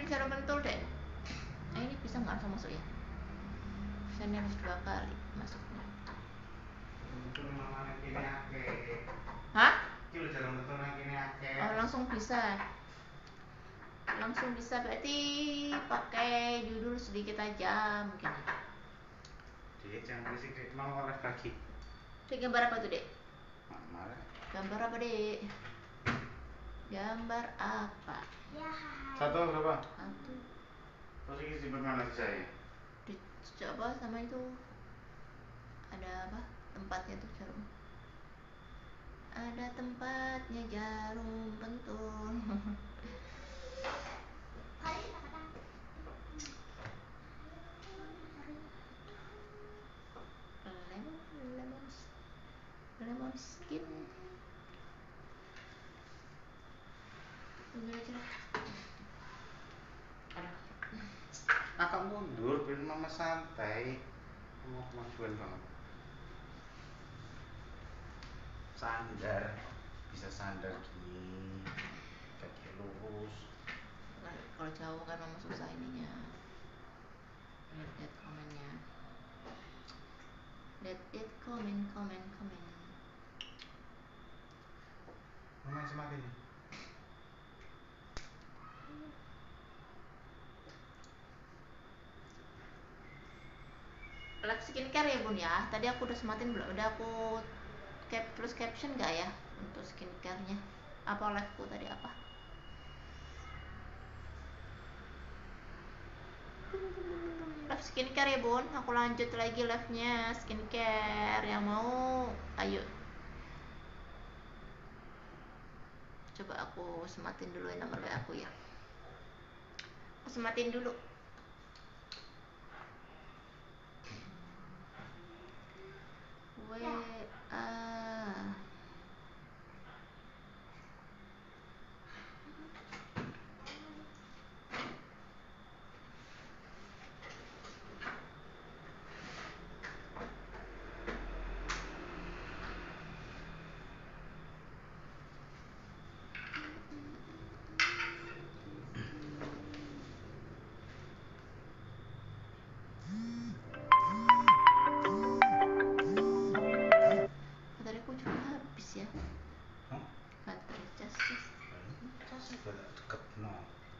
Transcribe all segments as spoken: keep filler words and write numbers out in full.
jarum pentul deh. Eh, ini bisa nggak langsung masuk ya? Bisa nih harus dua kali masuknya. Hah? Oh, langsung bisa. Langsung bisa berarti pakai judul sedikit aja mungkin. Dek, jangan berisik dek, mau oleh lagi. Dek, gambar apa tuh dek? Mama. Gambar apa dek? Gambar apa? Satu berapa? Satu. Posisi simpan mana sih saya? Dicoba sama itu. Ada apa? Tempatnya tuh jarum. Ada tempatnya jarum pentul. Lemon, lemon, lemon skin. Gimana cara? Aduh. Agak mundur, biar mama santai. Mau kemajuan banget. Sandar, bisa sandar gini, kaki lurus. Kalau jauh kan mama susah ininya. Lihat komennya. Lihat lihat komen komen komen. Mama semakin. Live skincare ya bun ya. Tadi aku udah sematin belum? Udah aku cap terus caption gak ya untuk skincare-nya? Apa live-ku tadi apa? Live skincare ya bun. Aku lanjut lagi live-nya skincare. Yang mau, ayo. Coba aku sematin dulu ya nomor W A aku ya. Aku sematin dulu. W A. Bateraiku juga habis ya. Hah? Baterai cas sih. Cas juga deket no.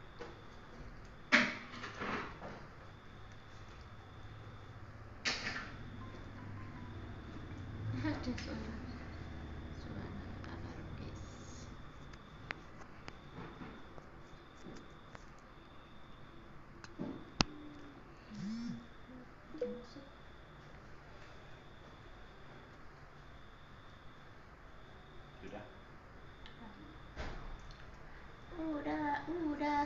Ada suara suara alarmis. Masuk. Sudah. Udah, udah.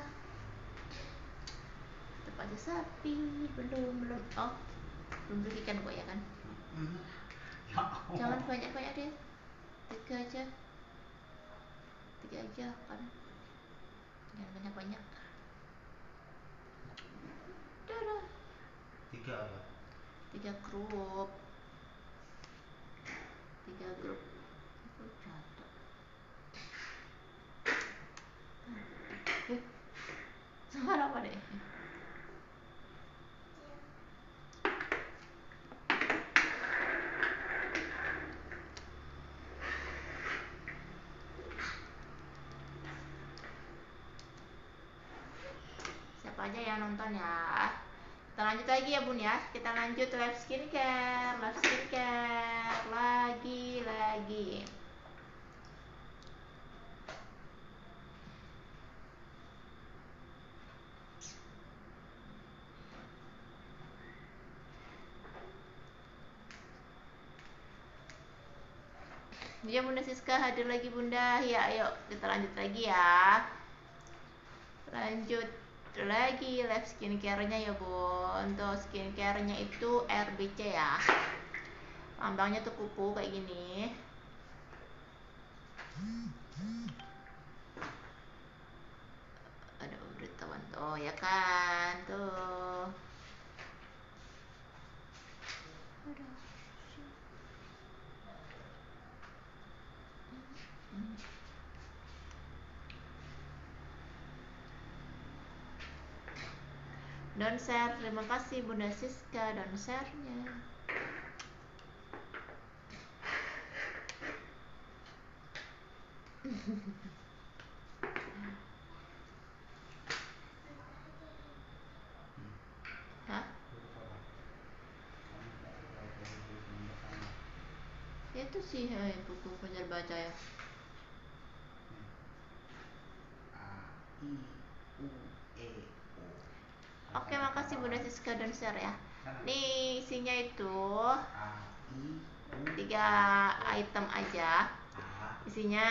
Tetap aja sapi, belum belum. Oh, belum berikan kok ya kan? Hmm. Jangan banyak-banyak deh. Tiga aja. Tiga aja kan. Jangan banyak-banyak. Dadah. Tiga apa? Tiga grup. Tiga grup. Itu jatuh. Eh, suara apa deh? Siapa aja yang nonton ya? Kita lanjut lagi ya bun ya. Kita lanjut live skincare, live skincare lagi lagi. Ya Bunda Siska hadir lagi Bunda. Ya ayo kita lanjut lagi ya. Lanjut lagi live skincare-nya ya bun. Untuk skincare-nya itu R B C ya. Lambangnya tuh kupu kayak gini. Ada pemberitahuan tuh ya kan tuh. Aduh. Don't share. Terima kasih Bunda Siska don't share-nya. Hah? Itu sih eh, buku belajar baca ya. Oke, makasih Bunda Siska dan share ya. Nih isinya itu tiga item aja. Isinya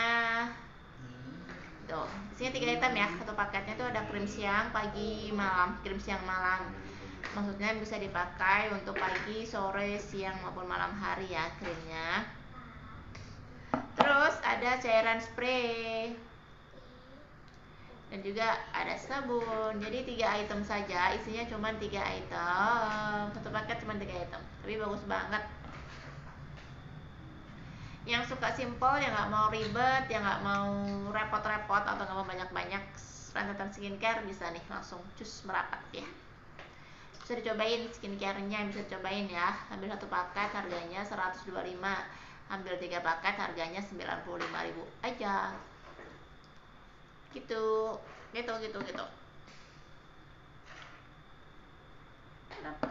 tuh, isinya tiga item ya. Satu paketnya tuh ada krim siang, pagi, malam. Krim siang malam. Maksudnya bisa dipakai untuk pagi, sore, siang maupun malam hari ya krimnya. Terus ada cairan spray. Dan juga ada sabun. Jadi tiga item saja, isinya cuma tiga item. Satu paket cuma tiga item, tapi bagus banget. Yang suka simple, yang nggak mau ribet, yang nggak mau repot-repot atau nggak mau banyak-banyak rentetan skincare, bisa nih langsung cus merapat ya. Bisa dicobain skincare-nya, bisa dicobain ya. Ambil satu paket harganya seratus dua puluh lima, ambil tiga paket harganya sembilan puluh lima ribu aja. Gitu, gitu, gitu, gitu. Kenapa?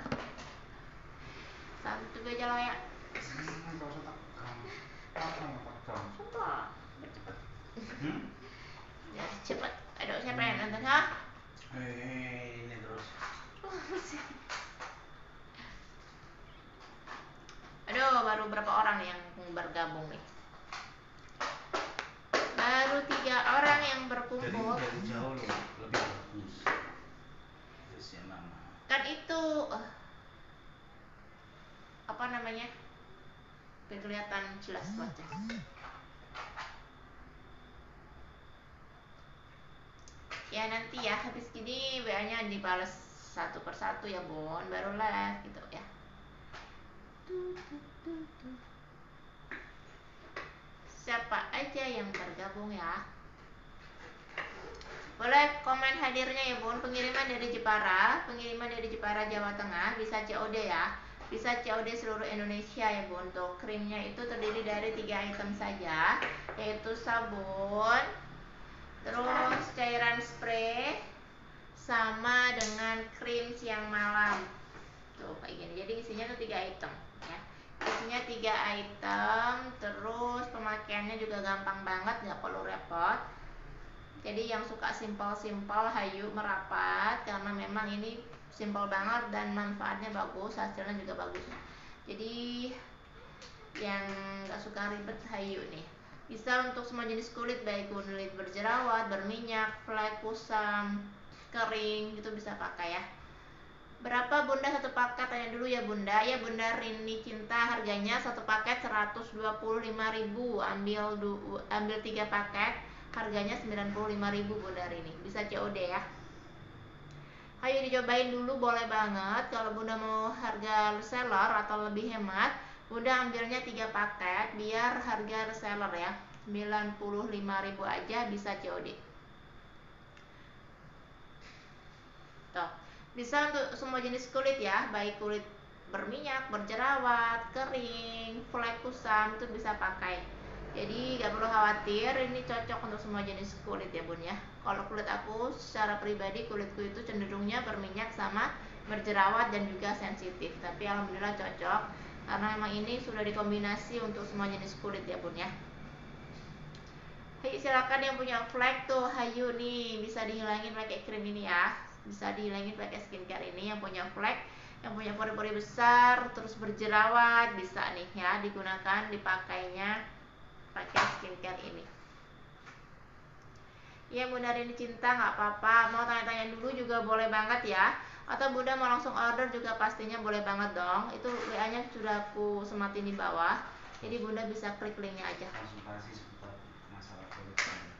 Santu aja lo ya. Hmm, gak usah tegang. Apa yang tegang? Sumpah, cepet. Hmm? Ya cepet. Aduh, siapa yang nonton ha? Hei, ini terus. Aduh, baru berapa orang nih yang bergabung nih? Baru tiga orang yang berkumpul. Jadi dari jauh loh, lebih bagus. Terusnya mama. Kan itu uh, apa namanya? Biar kelihatan jelas wajah. Ya nanti ya habis gini W A-nya dibalas satu persatu ya Bon, baru live gitu ya. Siapa aja yang bergabung ya? Boleh komen hadirnya ya Bun. Pengiriman dari Jepara, pengiriman dari Jepara Jawa Tengah, bisa C O D ya. Bisa C O D seluruh Indonesia ya Bun. Untuk krimnya itu terdiri dari tiga item saja, yaitu sabun, terus cairan spray, sama dengan krim siang malam. Tuh kayak gini. Jadi isinya tuh tiga item ya. Isinya tiga item, terus pemakaiannya juga gampang banget, nggak perlu repot. Jadi yang suka simpel-simpel, hayu merapat, karena memang ini simpel banget dan manfaatnya bagus, hasilnya juga bagus. Jadi yang nggak suka ribet, hayu nih. Bisa untuk semua jenis kulit, baik kulit berjerawat, berminyak, flek, kusam, kering, itu bisa pakai ya. Berapa Bunda satu paket? Tanya dulu ya Bunda. Ya Bunda Rini Cinta, harganya satu paket seratus dua puluh lima ribu. Ambil du, ambil tiga paket, harganya sembilan puluh lima ribu Bunda Rini. Bisa C O D ya. Ayo dicobain dulu, boleh banget. Kalau Bunda mau harga reseller atau lebih hemat, Bunda ambilnya tiga paket biar harga reseller ya. sembilan puluh lima ribu aja, bisa C O D. Tuh. Bisa untuk semua jenis kulit ya, baik kulit berminyak, berjerawat, kering, flek, kusam, itu bisa pakai. Jadi gak perlu khawatir, ini cocok untuk semua jenis kulit ya Bun ya. Kalau kulit aku secara pribadi, kulitku itu cenderungnya berminyak sama berjerawat dan juga sensitif. Tapi alhamdulillah cocok, karena memang ini sudah dikombinasi untuk semua jenis kulit ya Bun ya. Hayu silakan yang punya flek tuh, hayu nih bisa dihilangin pakai krim ini ya. Bisa dihilangin pakai skincare ini. Yang punya flek, yang punya pori-pori besar, terus berjerawat, bisa nih ya digunakan, dipakainya pakai skincare ini. Ya Bunda Rini Cinta, nggak apa-apa. Mau tanya-tanya dulu juga boleh banget ya. Atau Bunda mau langsung order juga pastinya boleh banget dong. Itu W A-nya sudah aku sematin di bawah. Jadi Bunda bisa klik linknya aja. Konsultasi seputar masalah kulit.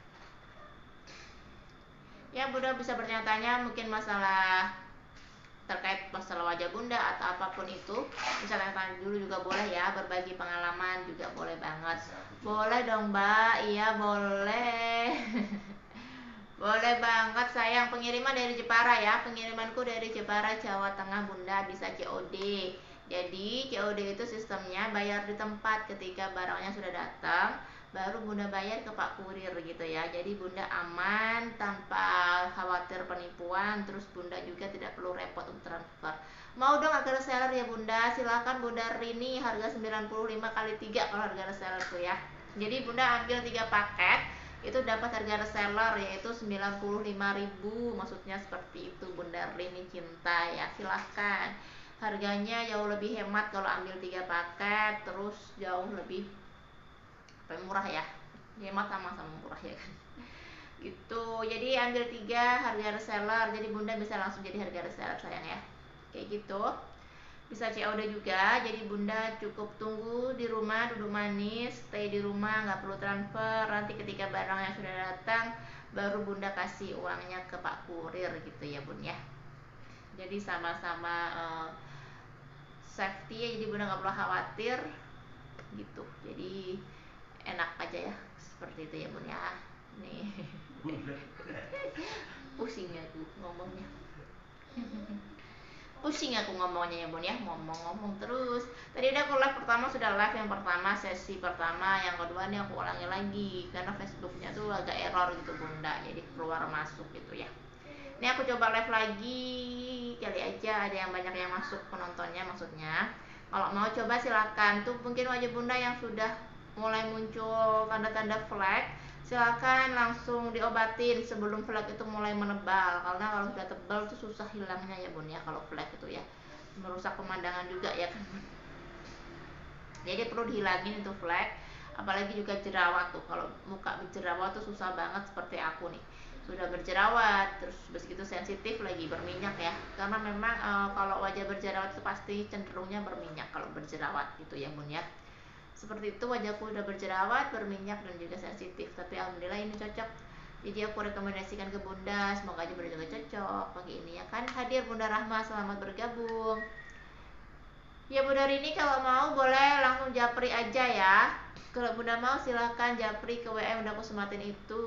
Ya Bunda bisa bertanya-tanya mungkin masalah terkait masalah wajah Bunda atau apapun itu, bisa tanya dulu juga boleh ya. Berbagi pengalaman juga boleh banget. Boleh dong Mbak, iya boleh. Boleh banget sayang, pengiriman dari Jepara ya. Pengirimanku dari Jepara, Jawa Tengah Bunda, bisa C O D. Jadi C O D itu sistemnya bayar di tempat ketika barangnya sudah datang, baru Bunda bayar ke Pak Kurir gitu ya. Jadi Bunda aman tanpa khawatir penipuan, terus Bunda juga tidak perlu repot untuk transfer. Mau dong harga reseller ya Bunda, silahkan Bunda Rini, harga sembilan puluh lima kali tiga kalau harga reseller tuh ya. Jadi Bunda ambil tiga paket, itu dapat harga reseller yaitu sembilan puluh lima ribu, maksudnya seperti itu Bunda Rini cinta ya. Silahkan, harganya jauh lebih hemat kalau ambil tiga paket, terus jauh lebih apa, murah ya, hemat sama-sama murah ya kan gitu. Jadi ambil tiga harga reseller, jadi Bunda bisa langsung jadi harga reseller sayang ya, kayak gitu. Bisa C O D juga, jadi Bunda cukup tunggu di rumah, duduk manis, stay di rumah, nggak perlu transfer. Nanti ketika barangnya sudah datang, baru Bunda kasih uangnya ke Pak Kurir gitu ya Bun ya. Jadi sama-sama uh, safety ya, jadi Bunda nggak perlu khawatir gitu. Jadi enak aja ya, seperti itu ya Bun ya. Nih pusing aku ngomongnya pusing aku ngomongnya ya Bun ya, ngomong-ngomong terus. Tadi udah aku live pertama, sudah live yang pertama, sesi pertama. Yang kedua nih aku ulangi lagi karena Facebooknya tuh agak error gitu Bunda, jadi keluar masuk gitu ya. Ini aku coba live lagi, kali aja ada yang banyak yang masuk penontonnya maksudnya. Kalau mau coba silakan. Tuh mungkin wajah Bunda yang sudah mulai muncul tanda-tanda flag, silakan langsung diobatin sebelum flag itu mulai menebal, karena kalau sudah tebal tuh susah hilangnya ya Bun ya. Kalau flag itu ya merusak pemandangan juga ya kan, jadi perlu dihilangin itu flag. Apalagi juga jerawat tuh, kalau muka berjerawat tuh susah banget seperti aku nih, sudah berjerawat terus begitu sensitif lagi berminyak ya, karena memang e, kalau wajah berjerawat itu pasti cenderungnya berminyak kalau berjerawat gitu ya Bun ya. Seperti itu, wajahku udah berjerawat, berminyak dan juga sensitif, tapi alhamdulillah ini cocok. Jadi aku rekomendasikan ke Bunda, semoga aja Bunda juga cocok pakai ini ya kan. Hadir Bunda Rahma, selamat bergabung. Ya Bunda Rini, kalau mau boleh langsung japri aja ya. Kalau Bunda mau silahkan japri ke W A udah aku sematin itu.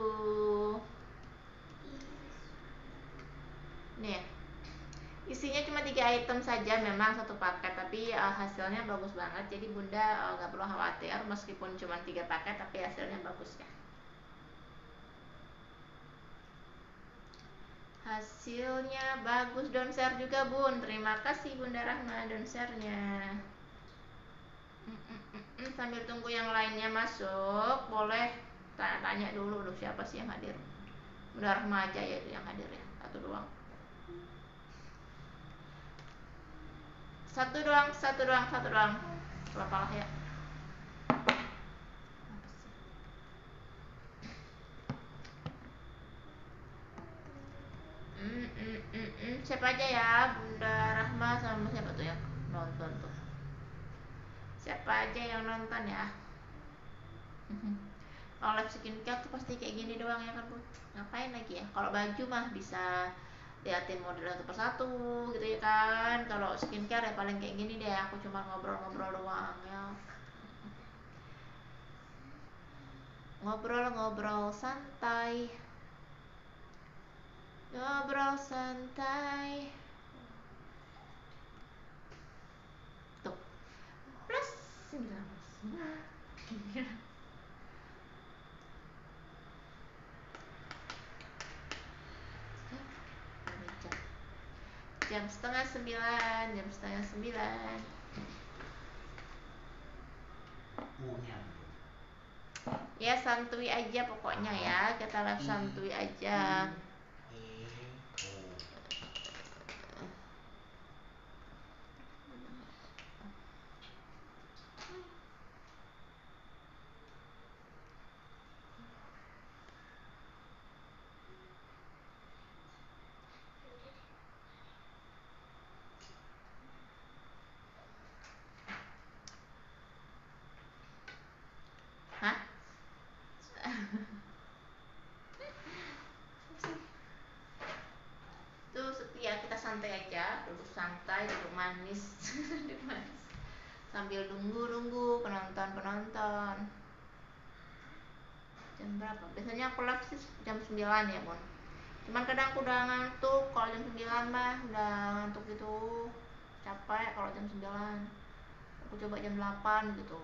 Nih, isinya cuma tiga item saja, memang satu paket, tapi uh, hasilnya bagus banget. Jadi Bunda nggak uh, perlu khawatir, meskipun cuma tiga paket tapi hasilnya bagus ya. Hasilnya bagus, down share juga Bun. Terima kasih Bunda Rahma down share-nya. Mm, mm, mm, mm. Sambil tunggu yang lainnya masuk, boleh tanya-tanya dulu, loh siapa sih yang hadir. Bunda Rahma aja ya yang hadir ya, satu doang. Satu doang, satu doang, satu doang. Apalah ya. Mm, mm, mm, mm. Siapa aja ya, Bunda Rahma sama siapa tuh yang nonton tuh? Siapa aja yang nonton ya? Kalau live skincare tuh pasti kayak gini doang ya kan Bu? Ngapain lagi ya? Kalau baju mah bisa liatin model satu persatu gitu ya kan. Kalau skincare ya paling kayak gini deh, aku cuma ngobrol-ngobrol doang ya. Ngobrol-ngobrol santai. Ngobrol santai. Tuh. Plus sembilan belas. Jam setengah sembilan, jam setengah sembilan. Ya santuy aja pokoknya ya, kita live santuy aja. Hah? Tuh ya, kita santai aja, duduk santai, duduk manis, duduk manis. Sambil nunggu-nunggu penonton-penonton. Jam berapa? Biasanya aku live sih jam sembilan ya, Mon. Cuman kadang aku udah ngantuk kalau jam sembilan mah, udah ngantuk gitu, capek kalau jam sembilan. Aku coba jam delapan gitu.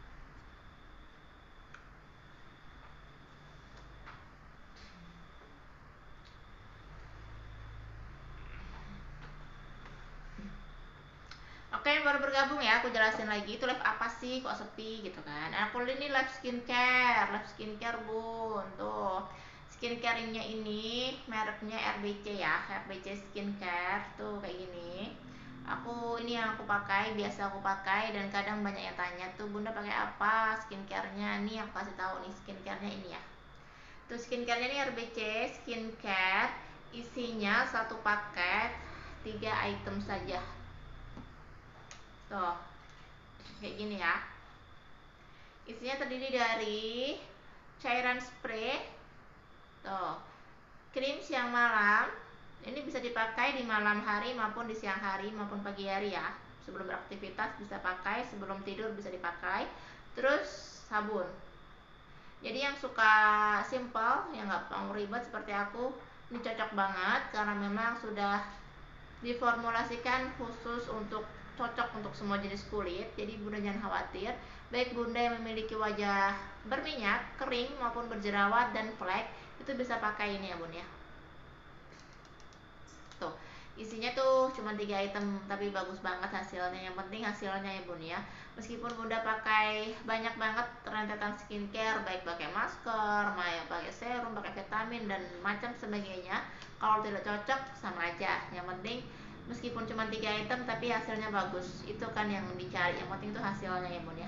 Oke, yang baru bergabung ya, aku jelasin lagi itu live apa sih kok sepi gitu kan. Aku ini live skincare, live skincare bun. Tuh, skincarenya ini mereknya R B C ya, R B C skincare tuh kayak gini. Aku ini yang aku pakai, biasa aku pakai dan kadang banyak yang tanya tuh bunda pakai apa skincarenya. Nih aku kasih tahu nih skincarenya ini ya. Tuh skincarenya ini R B C skincare, isinya satu paket tiga item saja. Tuh, kayak gini ya. Isinya terdiri dari cairan spray, tuh, krim siang malam. Ini bisa dipakai di malam hari maupun di siang hari maupun pagi hari ya. Sebelum beraktivitas bisa pakai, sebelum tidur bisa dipakai. Terus sabun. Jadi yang suka simple, yang nggak mau ribet seperti aku, ini cocok banget karena memang sudah diformulasikan khusus untuk cocok untuk semua jenis kulit. Jadi bunda jangan khawatir, baik bunda yang memiliki wajah berminyak, kering maupun berjerawat dan flek itu bisa pakai ini ya bun ya. Tuh, isinya tuh cuma tiga item tapi bagus banget hasilnya. Yang penting hasilnya ya bun ya. Meskipun bunda pakai banyak banget rentetan skincare, baik pakai masker, pakai serum, pakai vitamin dan macam sebagainya, kalau tidak cocok sama aja. Yang penting meskipun cuma tiga item tapi hasilnya bagus, itu kan yang dicari. Yang penting itu hasilnya ya bun ya.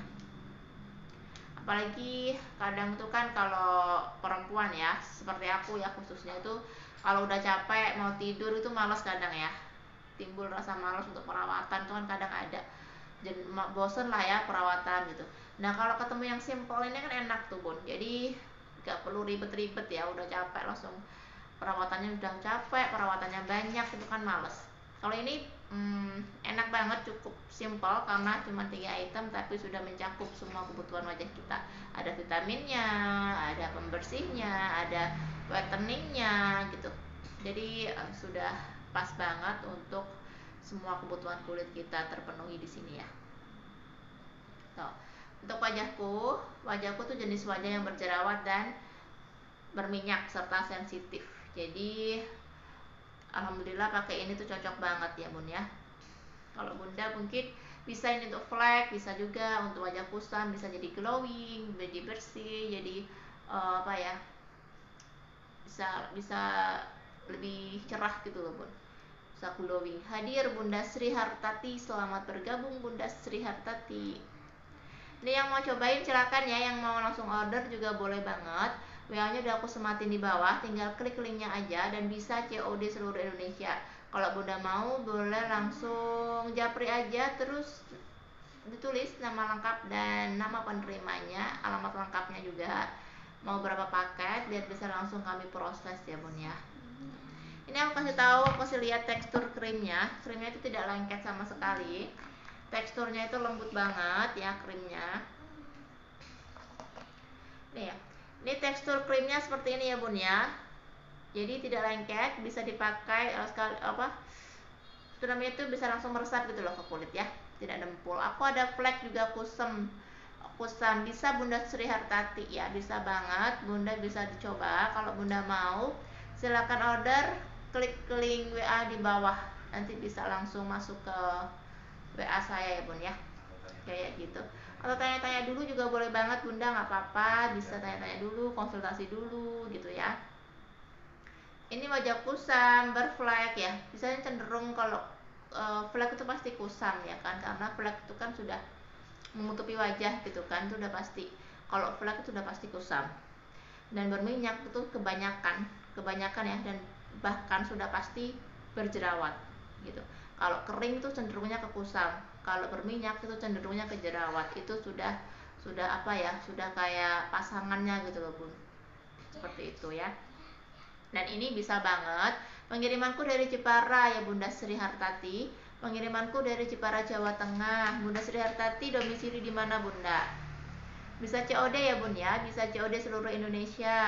Apalagi kadang tuh kan kalau perempuan ya, seperti aku ya khususnya itu, kalau udah capek mau tidur itu malas kadang ya, timbul rasa malas untuk perawatan tuh kan kadang ada, jadi bosen lah ya perawatan gitu. Nah kalau ketemu yang simple ini kan enak tuh bun, jadi gak perlu ribet-ribet ya, udah capek langsung perawatannya, udah capek perawatannya banyak itu kan males. Kalau ini hmm, enak banget, cukup simple karena cuma tiga item tapi sudah mencakup semua kebutuhan wajah kita. Ada vitaminnya, ada pembersihnya, ada whiteningnya gitu. Jadi uh, sudah pas banget untuk semua kebutuhan kulit kita terpenuhi di sini ya. Tuh. Untuk wajahku, wajahku tuh jenis wajah yang berjerawat dan berminyak serta sensitif. Jadi alhamdulillah pakai ini tuh cocok banget ya bun ya. Kalau bunda mungkin bisa ini untuk flek, bisa juga untuk wajah kusam, bisa jadi glowing, jadi bersih, jadi uh, apa ya, bisa bisa lebih cerah gitu loh bun, bisa glowing. Hadir Bunda Sri Hartati, selamat bergabung Bunda Sri Hartati. Ini yang mau cobain silakan ya, yang mau langsung order juga boleh banget. W A-nya udah aku sematin di bawah, tinggal klik linknya aja dan bisa C O D seluruh Indonesia. Kalau bunda mau boleh langsung japri aja, terus ditulis nama lengkap dan nama penerimanya, alamat lengkapnya juga, mau berapa paket biar bisa langsung kami proses ya bun ya. Ini aku kasih tahu, aku kasih lihat tekstur krimnya. Krimnya itu tidak lengket sama sekali, teksturnya itu lembut banget ya krimnya. Nih ya, ini tekstur krimnya seperti ini ya bun ya. Jadi tidak lengket, bisa dipakai uh, sekali apa? Itu namanya itu bisa langsung meresap gitu loh ke kulit ya, tidak dempul. Aku ada flek juga kusam, kusam bisa Bunda Sri Hartati ya, bisa banget. Bunda bisa dicoba. Kalau bunda mau, silakan order, klik link W A di bawah, nanti bisa langsung masuk ke W A saya ya bun ya, kayak gitu. Atau tanya-tanya dulu juga boleh banget bunda, nggak apa-apa, bisa tanya-tanya dulu, konsultasi dulu gitu ya. Ini wajah kusam berflek ya, biasanya cenderung kalau uh, flek itu pasti kusam ya kan, karena flek itu kan sudah menutupi wajah gitu kan, itu udah pasti. Kalau flek itu udah pasti kusam dan berminyak itu kebanyakan kebanyakan ya, dan bahkan sudah pasti berjerawat gitu. Kalau kering itu cenderungnya ke kusam, kalau berminyak itu cenderungnya ke jerawat. Itu sudah sudah apa ya, sudah kayak pasangannya gitu loh bun, seperti itu ya. Dan ini bisa banget pengirimanku dari Jepara ya Bunda Sri Hartati. Pengirimanku dari Jepara Jawa Tengah. Bunda Sri Hartati domisili di mana Bunda? Bisa C O D ya Bun ya, bisa C O D seluruh Indonesia.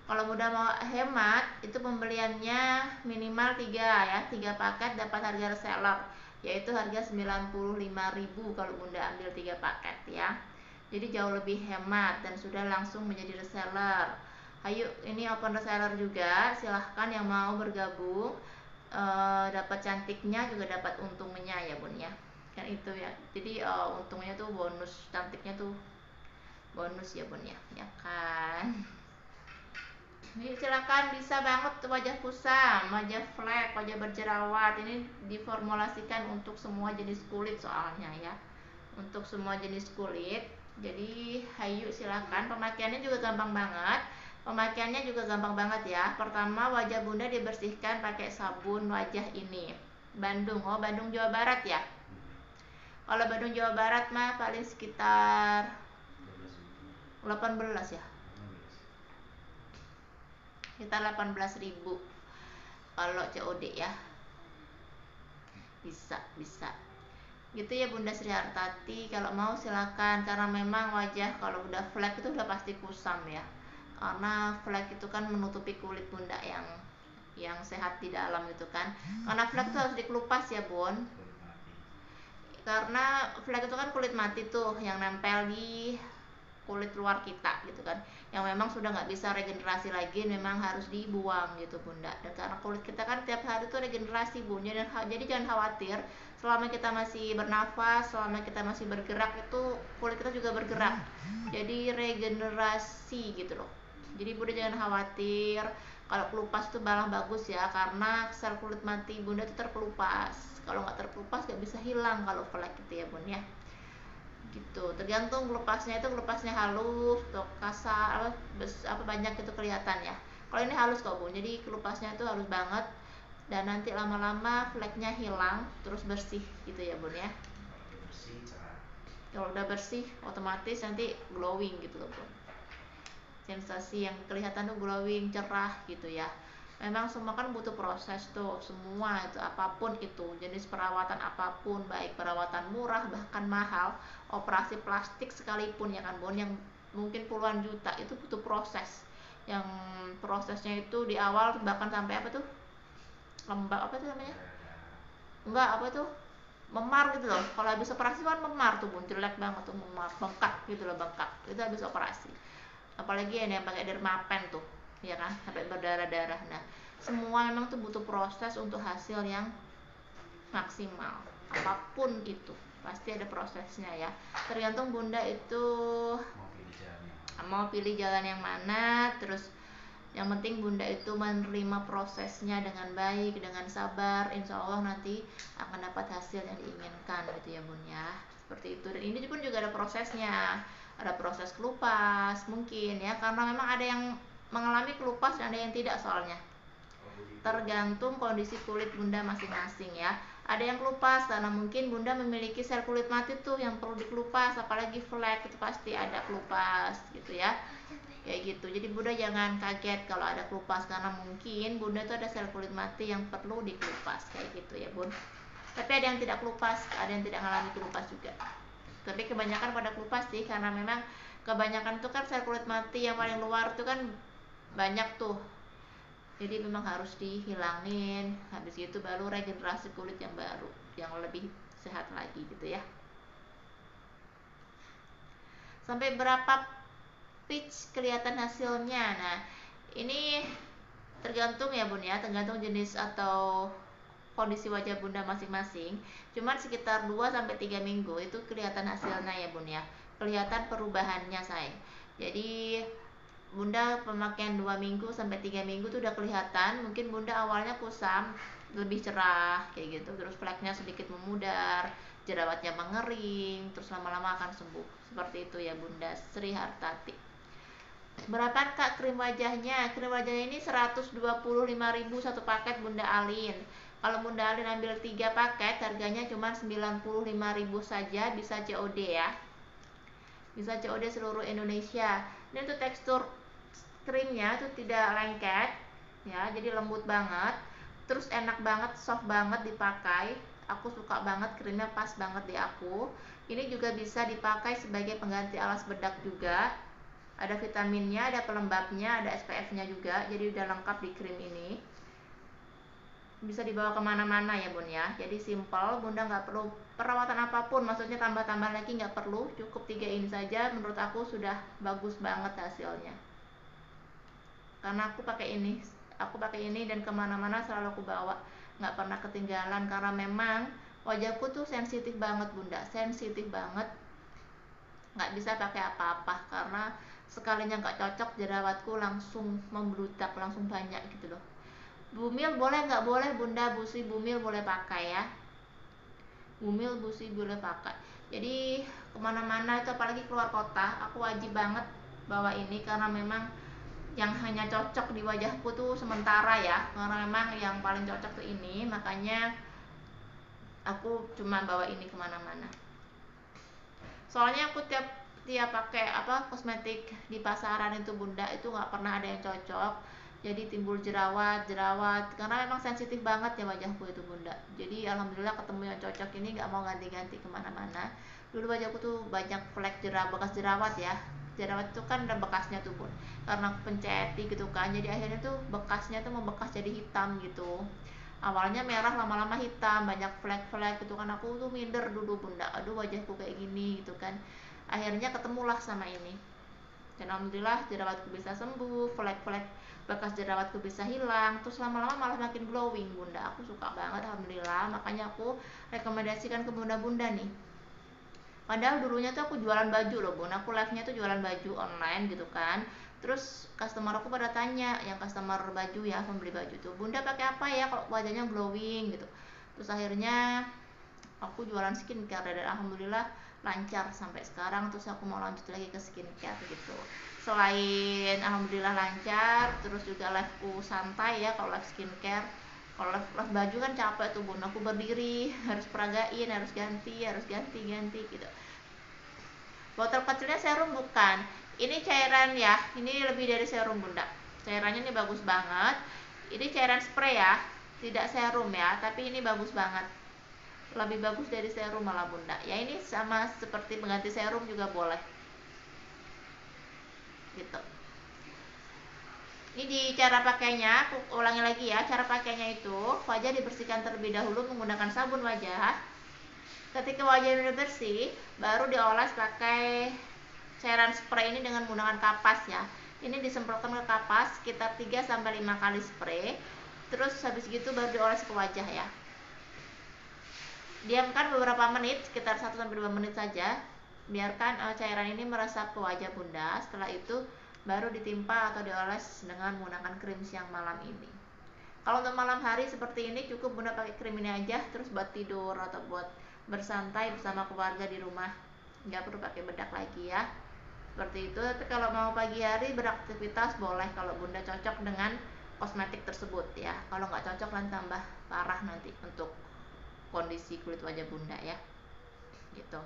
Kalau Bunda mau hemat, itu pembeliannya minimal tiga ya, tiga paket dapat harga reseller, yaitu harga sembilan puluh lima ribu kalau Bunda ambil tiga paket ya. Jadi jauh lebih hemat dan sudah langsung menjadi reseller. Ayo, ini open reseller juga, silahkan yang mau bergabung. E, dapat cantiknya juga dapat untungnya ya Bun ya. Kan itu ya. Jadi e, untungnya tuh bonus, cantiknya tuh bonus ya Bun ya, ya kan. Ini silakan, bisa banget wajah kusam, wajah flek, wajah berjerawat. Ini diformulasikan untuk semua jenis kulit soalnya ya. Untuk semua jenis kulit. Jadi hayu silakan, pemakaiannya juga gampang banget. Pemakaiannya juga gampang banget ya. Pertama, wajah Bunda dibersihkan pakai sabun wajah ini. Bandung, oh Bandung Jawa Barat ya. Kalau Bandung Jawa Barat mah paling sekitar delapan belas ya. Kita delapan belas ribu kalau C O D ya, bisa bisa gitu ya Bunda Sri Hartati. Kalau mau silakan, karena memang wajah kalau udah flek itu udah pasti kusam ya, karena flek itu kan menutupi kulit Bunda yang yang sehat di dalam itu kan. Karena flek itu harus dikelupas ya Bun, karena flek itu kan kulit mati tuh yang nempel di kulit luar kita gitu kan, yang memang sudah nggak bisa regenerasi lagi, memang harus dibuang gitu Bunda. Dan karena kulit kita kan tiap hari tuh regenerasi Bunda, dan jadi jangan khawatir, selama kita masih bernafas, selama kita masih bergerak itu kulit kita juga bergerak, jadi regenerasi gitu loh. Jadi Bunda jangan khawatir, kalau kelupas itu malah bagus ya, karena sel kulit mati Bunda itu terkelupas. Kalau nggak terkelupas nggak bisa hilang kalau flek gitu ya Bun ya. Gitu, tergantung kelupasnya itu kelupasnya halus atau kasar apa, apa banyak itu kelihatan ya. Kalau ini halus kok Bun, jadi kelupasnya itu halus banget, dan nanti lama-lama fleknya hilang terus bersih gitu ya Bun ya. Kalau udah bersih otomatis nanti glowing gitu loh Bun, sensasi yang kelihatan tuh glowing, cerah gitu ya. Memang semua kan butuh proses tuh, semua itu apapun itu jenis perawatan apapun, baik perawatan murah bahkan mahal, operasi plastik sekalipun ya kan Bun, yang mungkin puluhan juta, itu butuh proses. Yang prosesnya itu di awal bahkan sampai apa tuh, lembab apa tuh namanya, enggak apa tuh, memar gitu loh. Kalau habis operasi kan memar tuh Bun, jelek banget tuh, memar, bengkak gitu loh, bengkak itu habis operasi. Apalagi yang pakai dermapen tuh ya kan, sampai berdarah-darah. Nah semua memang tuh butuh proses untuk hasil yang maksimal, apapun itu pasti ada prosesnya ya. Tergantung Bunda itu mau pilih jalan yang, mau pilih jalan yang mana. Terus yang penting Bunda itu menerima prosesnya dengan baik, dengan sabar, insya Allah nanti akan dapat hasil yang diinginkan gitu ya Bun ya, seperti itu. Dan ini pun juga ada prosesnya, ada proses kelupas mungkin ya, karena memang ada yang mengalami kelupas dan ada yang tidak soalnya, tergantung kondisi kulit Bunda masing-masing ya. Ada yang kelupas karena mungkin Bunda memiliki sel kulit mati tuh yang perlu dikelupas, apalagi flek itu pasti ada kelupas gitu ya, kayak gitu. Jadi Bunda jangan kaget kalau ada kelupas, karena mungkin Bunda tuh ada sel kulit mati yang perlu dikelupas kayak gitu ya Bun. Tapi ada yang tidak kelupas, ada yang tidak mengalami kelupas juga, tapi kebanyakan pada kelupas sih, karena memang kebanyakan tuh kan sel kulit mati yang paling luar tuh kan banyak tuh, jadi memang harus dihilangin. Habis itu baru regenerasi kulit yang baru, yang lebih sehat lagi gitu ya. Sampai berapa pitch kelihatan hasilnya? Nah ini tergantung ya Bun ya, tergantung jenis atau kondisi wajah Bunda masing-masing. Cuman sekitar dua sampai tiga minggu itu kelihatan hasilnya ya Bun ya, kelihatan perubahannya say. Jadi Bunda pemakaian dua minggu sampai tiga minggu tuh udah kelihatan. Mungkin Bunda awalnya kusam, lebih cerah kayak gitu, terus fleknya sedikit memudar, jerawatnya mengering, terus lama-lama akan sembuh. Seperti itu ya Bunda Sri Hartati. Berapa Kak krim wajahnya? Krim wajahnya ini seratus dua puluh lima ribu satu paket Bunda Alin. Kalau Bunda Alin ambil tiga paket harganya cuma sembilan puluh lima ribu saja, bisa C O D ya. Bisa C O D seluruh Indonesia. Ini tuh tekstur krimnya tuh tidak lengket ya, jadi lembut banget, terus enak banget, soft banget dipakai. Aku suka banget, krimnya pas banget di aku. Ini juga bisa dipakai sebagai pengganti alas bedak juga, Ada vitaminnya, ada pelembabnya, ada S P F nya juga, jadi udah lengkap di krim ini. Bisa dibawa kemana-mana ya bun ya, jadi simple, bunda nggak perlu perawatan apapun, maksudnya tambah-tambah lagi nggak perlu, cukup tiga ini saja menurut aku sudah bagus banget hasilnya. Karena aku pakai ini, aku pakai ini dan kemana-mana selalu aku bawa, nggak pernah ketinggalan, karena memang wajahku tuh sensitif banget bunda, sensitif banget, nggak bisa pakai apa-apa, karena sekalinya nggak cocok jerawatku langsung membludak, langsung banyak gitu loh. Bumil boleh nggak boleh bunda, busi bumil boleh pakai ya, bumil busi boleh pakai. Jadi kemana-mana itu apalagi keluar kota aku wajib banget bawa ini, karena memang yang hanya cocok di wajahku tuh sementara ya, karena memang yang paling cocok tuh ini, makanya aku cuma bawa ini kemana-mana. Soalnya aku tiap tiap pakai apa kosmetik di pasaran itu bunda, itu nggak pernah ada yang cocok, jadi timbul jerawat jerawat karena memang sensitif banget ya wajahku itu bunda. Jadi alhamdulillah ketemu yang cocok ini, nggak mau ganti-ganti kemana-mana. Dulu wajahku tuh banyak flek jerawat, bekas jerawat ya, jerawat itu kan ada bekasnya tuh bun, karena aku penceti gitu kan, jadi akhirnya tuh bekasnya tuh membekas jadi hitam gitu. Awalnya merah, lama-lama hitam, banyak flek-flek gitu kan, aku tuh minder dulu bunda, aduh wajahku kayak gini gitu kan. Akhirnya ketemulah sama ini, dan alhamdulillah jerawatku bisa sembuh, flek-flek bekas jerawatku bisa hilang, terus lama-lama malah makin glowing bunda. Aku suka banget alhamdulillah, makanya aku rekomendasikan ke bunda-bunda nih. Padahal dulunya tuh aku jualan baju loh bun, aku live nya tuh jualan baju online gitu kan. Terus customer aku pada tanya, yang customer baju ya, pembeli baju tuh, bunda pakai apa ya kalau wajahnya glowing gitu. Terus akhirnya aku jualan skincare dan alhamdulillah lancar sampai sekarang. Terus aku mau lanjut lagi ke skincare gitu. Selain alhamdulillah lancar, terus juga liveku santai ya kalau live skincare. Kalau live, live baju kan capek tuh bun, aku berdiri harus peragain, harus ganti, harus ganti ganti gitu. Botol kecilnya serum bukan, ini cairan ya, ini lebih dari serum bunda. Cairannya ini bagus banget, ini cairan spray ya, tidak serum ya, tapi ini bagus banget, lebih bagus dari serum malah bunda ya. Ini sama seperti pengganti serum juga boleh gitu. Ini di cara pakainya, aku ulangi lagi ya, cara pakainya itu wajah dibersihkan terlebih dahulu menggunakan sabun wajah. Ketika wajah sudah bersih, baru dioles pakai cairan spray ini dengan menggunakan kapas ya. Ini disemprotkan ke kapas sekitar tiga sampai lima kali spray. Terus habis gitu baru dioles ke wajah ya. Diamkan beberapa menit, sekitar satu sampai dua menit saja. Biarkan uh, cairan ini meresap ke wajah bunda. Setelah itu baru ditimpa atau dioles dengan menggunakan krim siang malam ini. Kalau untuk malam hari seperti ini cukup bunda pakai krim ini aja, terus buat tidur atau buat bersantai bersama keluarga di rumah, nggak perlu pakai bedak lagi ya, seperti itu. Tapi kalau mau pagi hari beraktivitas boleh, kalau bunda cocok dengan kosmetik tersebut ya. Kalau nggak cocok nanti tambah parah nanti untuk kondisi kulit wajah bunda ya gitu.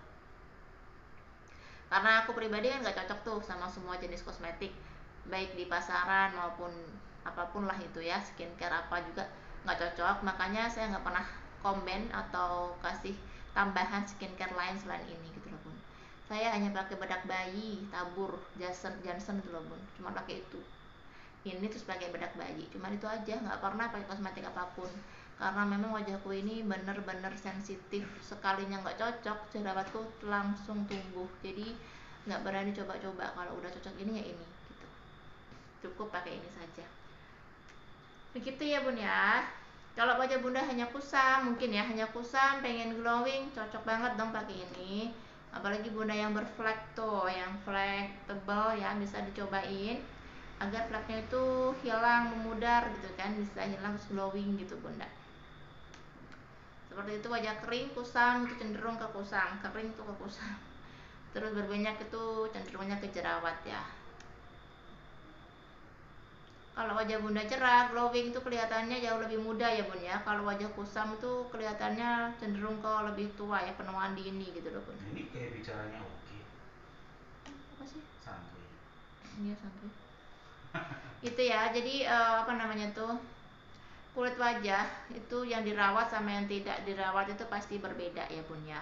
Karena aku pribadi kan nggak cocok tuh sama semua jenis kosmetik, baik di pasaran maupun apapun lah itu ya, skincare apa juga nggak cocok. Makanya saya nggak pernah komen atau kasih tambahan skincare lain selain ini gitu loh bun. Saya hanya pakai bedak bayi tabur Johnson Johnson gitu loh bun, cuma pakai itu. Ini terus pakai bedak bayi, cuma itu aja, nggak pernah pakai kosmetik apapun. Karena memang wajahku ini bener-bener sensitif, sekalinya nggak cocok jerawatku langsung tumbuh. Jadi nggak berani coba-coba, kalau udah cocok ini ya ini gitu. Cukup pakai ini saja. Begitu ya bun ya. Kalau wajah bunda hanya kusam, mungkin ya hanya kusam, pengen glowing, cocok banget dong pakai ini. Apalagi bunda yang berflek tuh, yang flek tebal ya, bisa dicobain agar fleknya itu hilang, memudar gitu kan, bisa hilang terus glowing gitu bunda. Seperti itu. Wajah kering kusam itu cenderung ke kusam, kering tuh ke kusam. Terus berminyak itu cenderungnya ke jerawat ya. Kalau wajah bunda cerah, glowing itu kelihatannya jauh lebih muda ya bun ya. Kalau wajah kusam itu kelihatannya cenderung ke lebih tua ya, penuaan dini gitu loh bun. Ini kayak bicaranya oke. Apa sih? Santuy. Iya santuy. Itu ya, jadi uh, apa namanya tuh, kulit wajah itu yang dirawat sama yang tidak dirawat itu pasti berbeda ya bun ya.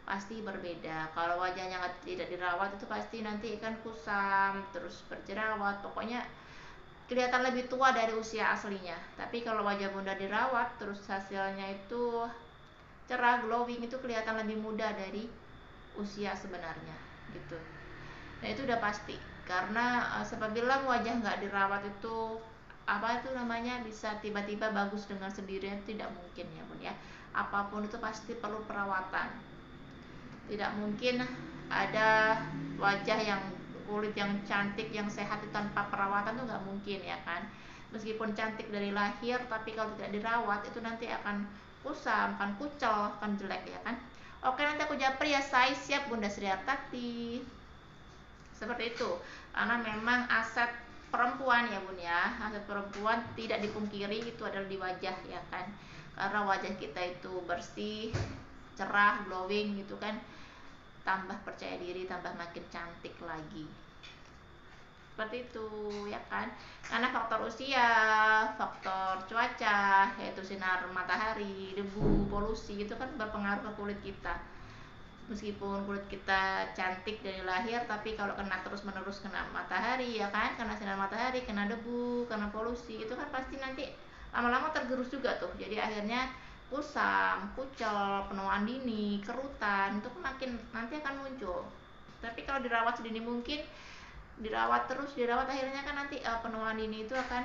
pasti berbeda. Kalau wajahnya tidak dirawat itu pasti nanti akan kusam, terus berjerawat, pokoknya kelihatan lebih tua dari usia aslinya. Tapi kalau wajah bunda dirawat terus hasilnya itu cerah, glowing, itu kelihatan lebih muda dari usia sebenarnya gitu. Nah itu udah pasti, karena uh, apabila wajah nggak dirawat itu apa itu namanya bisa tiba-tiba bagus dengan sendirinya, tidak mungkin ya bun ya. Apapun itu pasti perlu perawatan. Tidak mungkin ada wajah yang kulit yang cantik yang sehat itu tanpa perawatan, tuh nggak mungkin ya kan. Meskipun cantik dari lahir tapi kalau tidak dirawat itu nanti akan kusam, akan kucel, akan jelek ya kan. Oke, nanti aku japri ya say. Siap Bunda Sri Hartati. Seperti itu, karena memang aset perempuan ya bun ya, aset perempuan tidak dipungkiri itu adalah di wajah ya kan. Karena wajah kita itu bersih, cerah, glowing gitu kan, tambah percaya diri, tambah makin cantik lagi. Seperti itu ya kan. Karena faktor usia, faktor cuaca, yaitu sinar matahari, debu, polusi, itu kan berpengaruh ke kulit kita. Meskipun kulit kita cantik dari lahir, tapi kalau kena terus menerus kena matahari ya kan, kena sinar matahari, kena debu, kena polusi, itu kan pasti nanti lama-lama tergerus juga tuh. Jadi akhirnya kusam, kucel, penuaan dini, kerutan, itu kan makin nanti akan muncul. Tapi kalau dirawat sedini mungkin, dirawat terus, dirawat akhirnya kan nanti uh, penuaan dini itu akan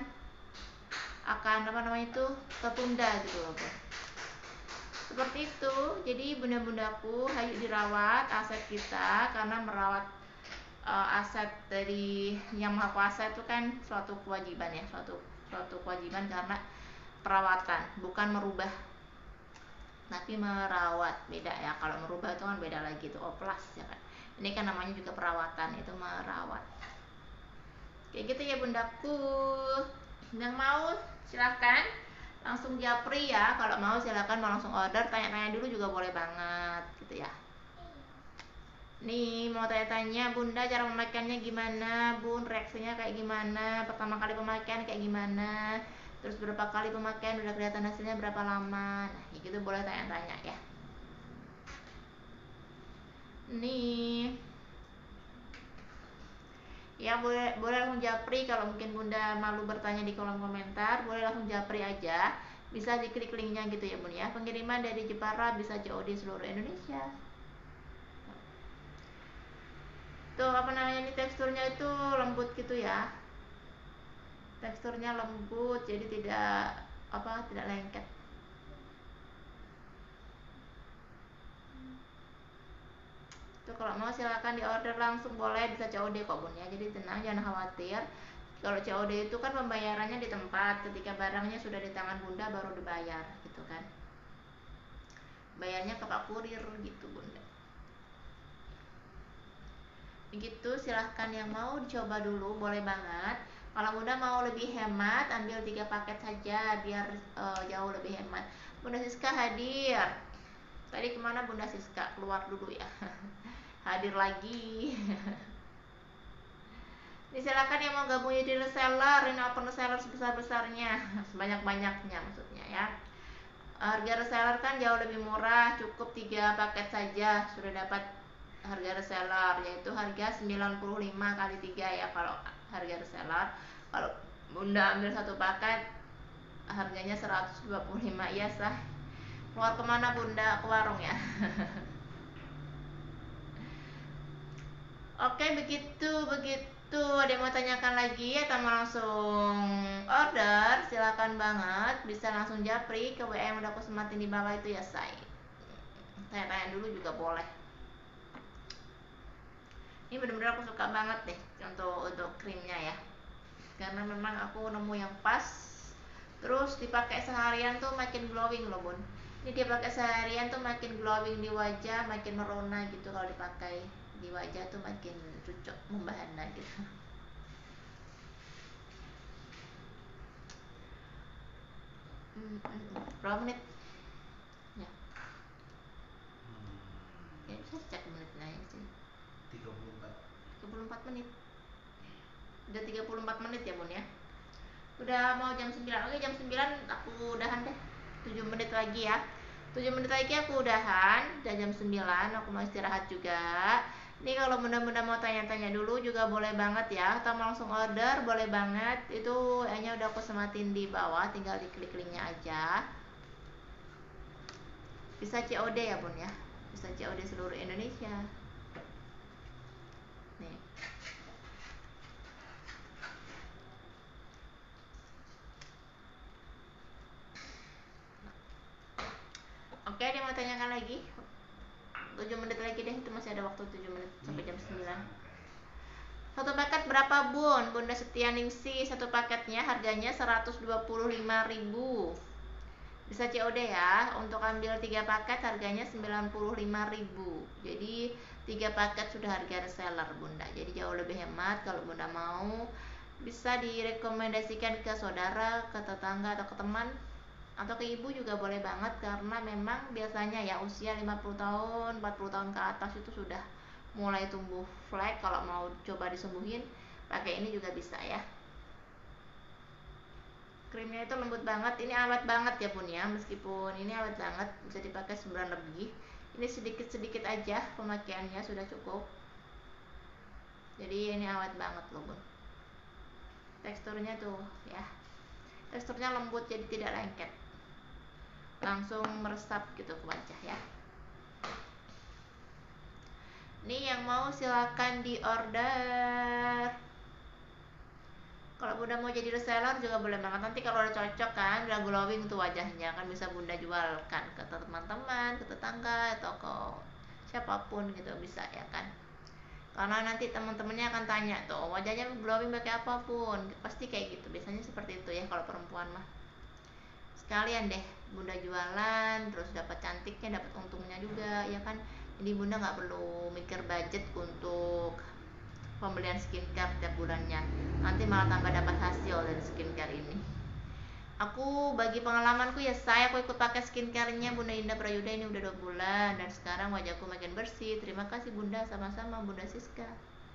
akan apa namanya itu tertunda gitu loh bun. Seperti itu. Jadi bunda-bundaku, hayu dirawat aset kita, karena merawat uh, aset dari Yang Maha Kuasa itu kan suatu kewajiban ya, suatu suatu kewajiban, karena perawatan, bukan merubah tapi merawat, beda ya. Kalau merubah itu kan beda lagi, itu oplas ya kan. Ini kan namanya juga perawatan, itu merawat. Kayak gitu ya bundaku. Yang mau silahkan langsung japri ya. Kalau mau silakan mau langsung order, tanya-tanya dulu juga boleh banget gitu ya. Nih mau tanya-tanya bunda cara pemakaiannya gimana bun, reaksinya kayak gimana, pertama kali pemakaian kayak gimana, terus berapa kali pemakaian udah kelihatan hasilnya berapa lama. Nah kayak gitu boleh tanya-tanya ya. Nih ya, boleh boleh langsung japri. Kalau mungkin bunda malu bertanya di kolom komentar, boleh langsung japri aja, bisa diklik linknya gitu ya bun ya. Pengiriman dari Jepara, bisa C O D seluruh Indonesia. Tuh apa namanya, ini teksturnya itu lembut gitu ya, teksturnya lembut, jadi tidak apa tidak lengket. Tuh kalau mau silakan di order langsung, boleh, bisa C O D kok bun ya, jadi tenang, jangan khawatir. Kalau C O D itu kan pembayarannya di tempat, ketika barangnya sudah di tangan bunda baru dibayar gitu kan, bayarnya ke pak kurir gitu bunda. Begitu, silahkan yang mau dicoba dulu boleh banget. Kalau bunda mau lebih hemat, ambil tiga paket saja biar uh, jauh lebih hemat. Bunda Siska hadir. Tadi kemana bunda Siska? Keluar dulu ya. Hadir lagi. Ini silakan yang mau gabung jadi reseller, ini open reseller sebesar-besarnya, sebanyak-banyaknya maksudnya ya. Harga reseller kan jauh lebih murah, cukup tiga paket saja sudah dapat harga reseller, yaitu harga sembilan puluh lima kali tiga ya kalau harga reseller. Kalau bunda ambil satu paket harganya seratus dua puluh lima, ya sah. Keluar kemana bunda? Ke warung ya. Oke, begitu begitu. Ada yang mau tanyakan lagi atau mau langsung order, silakan banget, bisa langsung japri ke W M udah aku sematin di bawah itu ya say. Tanya-tanya dulu juga boleh. Ini bener-bener aku suka banget deh untuk untuk krimnya ya, karena memang aku nemu yang pas, terus dipakai seharian tuh makin glowing loh bun. Ini dia pakai seharian tuh makin glowing di wajah, makin merona gitu. Kalau dipakai di wajah tuh makin cocok, membahana gitu. Hmm, berapa menit? Ya. Hmm. Ya bisa cek menitnya ya sih. tiga puluh empat. tiga puluh empat menit. Udah tiga puluh empat menit ya bun ya. Udah mau jam sembilan. Oke, jam sembilan aku udahan deh. tujuh menit lagi ya. tujuh menit lagi aku udahan, udah jam sembilan, aku mau istirahat juga. Ini kalau bunda-bunda mau tanya-tanya dulu juga boleh banget ya, atau mau langsung order boleh banget. Itu hanya udah aku sematin di bawah, tinggal diklik linknya aja. Bisa C O D ya bun ya, bisa C O D seluruh Indonesia. Nih. Oke, dia mau tanyakan lagi? tujuh menit lagi deh, itu masih ada waktu tujuh menit sampai jam sembilan. Satu paket berapa bun? Bunda Setia Ningsi, satu paketnya harganya seratus dua puluh lima ribu. Bisa C O D ya. Untuk ambil tiga paket harganya sembilan puluh lima ribu. Jadi tiga paket sudah harga reseller bunda. Jadi jauh lebih hemat. Kalau bunda mau bisa direkomendasikan ke saudara, ke tetangga atau ke teman, atau ke ibu juga boleh banget. Karena memang biasanya ya usia lima puluh tahun, empat puluh tahun ke atas itu sudah mulai tumbuh flek. Kalau mau coba disembuhin pakai ini juga bisa ya. Krimnya itu lembut banget, ini awet banget ya bun ya, meskipun ini awet banget bisa dipakai sebulan lebih. Ini sedikit-sedikit aja pemakaiannya sudah cukup. Jadi ini awet banget loh bun. Teksturnya tuh ya, teksturnya lembut jadi tidak lengket, langsung meresap gitu ke wajah ya. Nih yang mau silakan di order. Kalau bunda mau jadi reseller juga boleh banget. Nanti kalau udah cocok kan, udah glowing tuh wajahnya, kan bisa bunda jualkan ke teman-teman, ke tetangga, atau ke siapapun gitu bisa ya kan. Karena nanti teman-temannya akan tanya tuh, wajahnya glowing pakai apapun, pasti kayak gitu. Biasanya seperti itu ya kalau perempuan mah. Sekalian deh bunda jualan, terus dapat cantiknya, dapat untungnya juga ya kan. Jadi bunda nggak perlu mikir budget untuk pembelian skincare tiap bulannya, nanti malah tambah dapat hasil dari skincare ini. Aku bagi pengalamanku ya, saya aku ikut pakai skincarenya Bunda Indah Prayuda ini udah dua bulan, dan sekarang wajahku makin bersih. Terima kasih bunda, sama-sama Bunda Siska.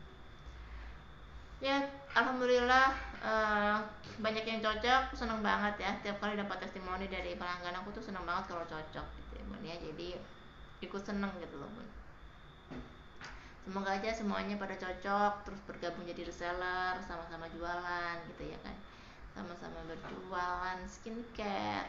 Ya alhamdulillah uh, banyak yang cocok, seneng banget ya. Tiap kali dapat testimoni dari pelanggan aku tuh seneng banget kalau cocok gitu ya bun ya. Jadi ikut seneng gitu loh bun. Semoga aja semuanya pada cocok, terus bergabung jadi reseller, sama-sama jualan gitu ya kan, sama-sama berjualan skincare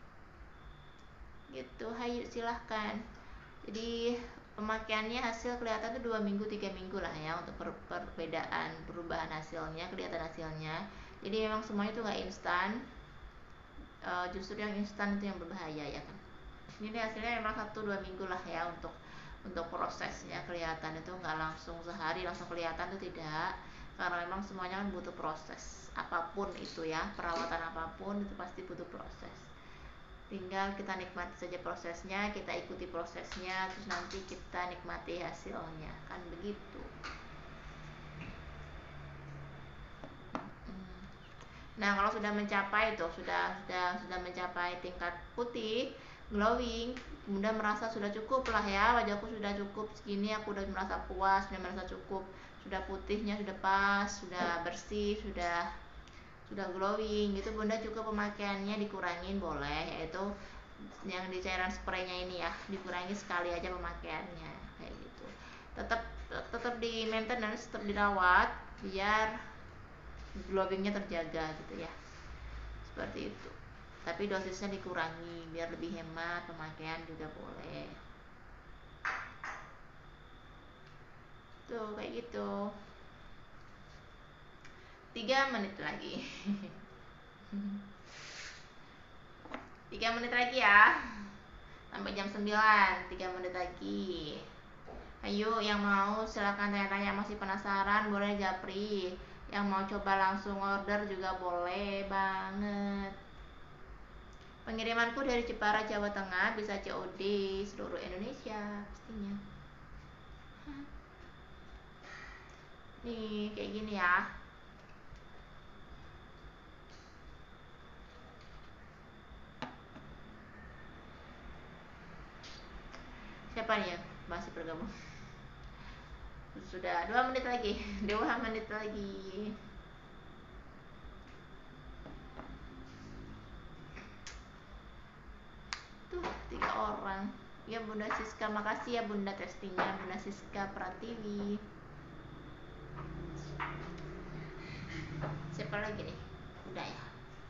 gitu. Hayu silahkan. Jadi pemakaiannya hasil kelihatan tuh dua minggu tiga minggu lah ya, untuk per perbedaan perubahan hasilnya, kelihatan hasilnya. Jadi memang semuanya tuh nggak instan, e, justru yang instan itu yang berbahaya ya kan. Ini hasilnya memang satu dua minggu lah ya untuk untuk prosesnya kelihatan, itu nggak langsung sehari langsung kelihatan tuh tidak, karena memang semuanya kan butuh proses. Apapun itu ya, perawatan apapun itu pasti butuh proses. Tinggal kita nikmati saja prosesnya, kita ikuti prosesnya, terus nanti kita nikmati hasilnya, kan begitu. Nah kalau sudah mencapai tuh, sudah sudah sudah mencapai tingkat putih, glowing, bunda merasa sudah cukup lah ya, wajahku sudah cukup segini, aku udah merasa puas, sudah merasa cukup, sudah putihnya sudah pas, sudah bersih, sudah sudah glowing gitu. Bunda cukup pemakaiannya dikurangin boleh, yaitu yang di cairan spraynya ini ya, dikurangi sekali aja pemakaiannya kayak gitu. Tetap tetap di maintenance, tetap dirawat biar glowingnya terjaga gitu ya, seperti itu. Tapi dosisnya dikurangi biar lebih hemat, pemakaian juga boleh tuh kayak gitu. Tiga menit lagi. Tiga menit lagi ya, sampai jam sembilan. Tiga menit lagi. Ayo yang mau silahkan tanya-tanya, masih penasaran boleh japri. Yang mau coba langsung order juga boleh banget. Pengirimanku dari Jepara, Jawa Tengah, bisa C O D seluruh Indonesia pastinya. Nih kayak gini ya. Siapa nih yang masih bergabung? Sudah dua menit lagi, dua menit lagi. Tuh tiga orang. Ya Bunda Siska, makasih ya Bunda testingnya, Bunda Siska Pratiwi. Siapa lagi nih? Udah ya.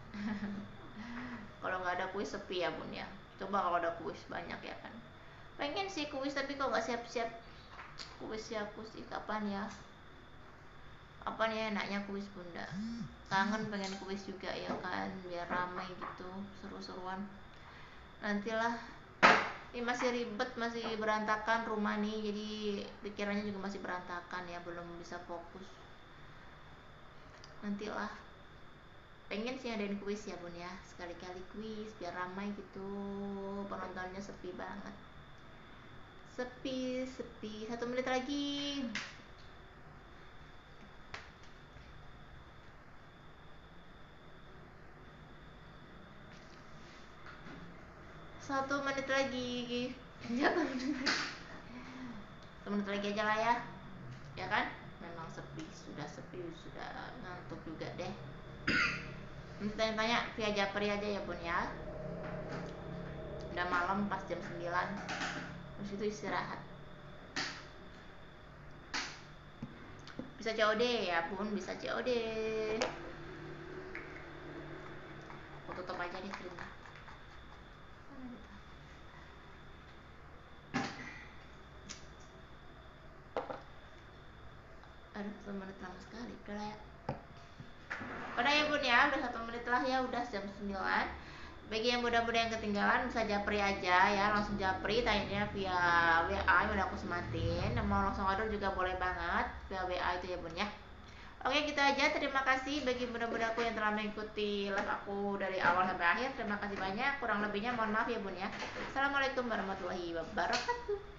Kalau nggak ada kuis sepi ya Bun ya. Coba kalau ada kuis banyak ya kan. Pengen sih kuis tapi kok nggak siap-siap. Kuis ya kuis kapan ya? Kapan ya enaknya kuis Bunda? Kangen pengen kuis juga ya kan, biar ramai gitu, seru-seruan. Nantilah. Ini masih ribet, masih berantakan rumah nih, jadi pikirannya juga masih berantakan ya, belum bisa fokus. Nantilah. Pengen sih adain kuis ya Bun ya, sekali-kali kuis biar ramai gitu, penontonnya sepi banget. Sepi, sepi. Satu menit lagi. Satu menit lagi. Satu menit lagi. Satu menit lagi aja lah ya. Ya kan? Memang sepi, sudah sepi, sudah ngantuk juga deh. Nanti tanya-tanya via Japri aja ya Bun ya. Udah malam pas jam sembilan. Terus itu istirahat. Bisa C O D ya Bun, bisa C O D. Aku tutup aja deh screen-nya. Aduh, satu menit lama sekali. Udah lah ya. Udah ya Bun ya, udah satu menit lah ya, udah jam sembilan. Bagi yang muda-muda yang ketinggalan bisa japri aja ya, langsung japri, tanya via W A yang udah aku sematin. Mau langsung order juga boleh banget via W A itu ya Bun ya. Oke, gitu aja. Terima kasih bagi muda-mudaku yang telah mengikuti live aku dari awal sampai akhir. Terima kasih banyak. Kurang lebihnya mohon maaf ya Bun ya. Assalamualaikum warahmatullahi wabarakatuh.